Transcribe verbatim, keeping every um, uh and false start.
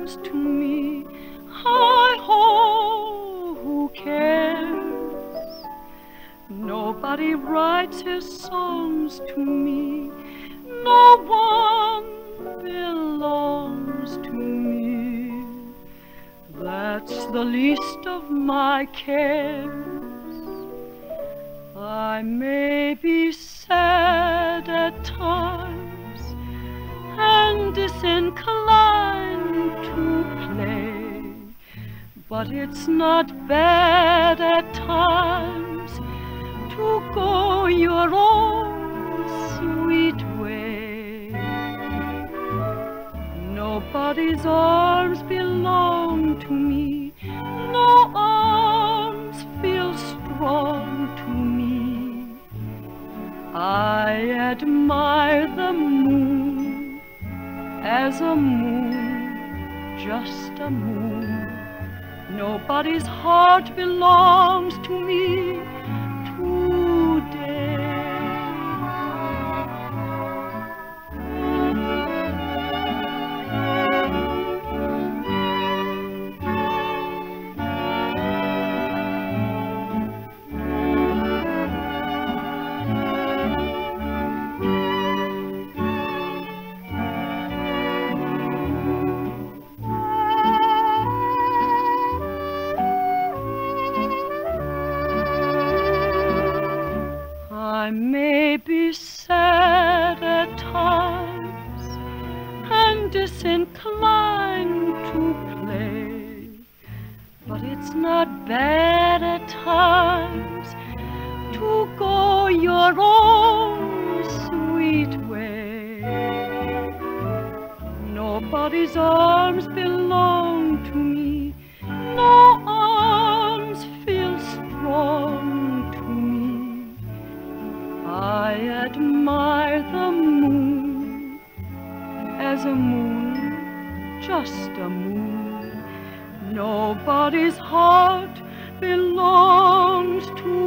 belongs to me. Hi-ho, who cares? Nobody writes his songs to me. No one belongs to me. That's the least of my cares. I may be sad at times and disinclined to play, but it's not bad at times to go your own sweet way. Nobody's arms belong to me. No arms feel strong to me. I admire the moon as a moon, just a moon. Nobody's heart belongs to me today. I may be sad at times and disinclined to play, but it's not bad at times to go your own sweet way. Nobody's arms belong to me. No arms feel strong to me. I admire the moon as a moon, just a moon. Nobody's heart belongs to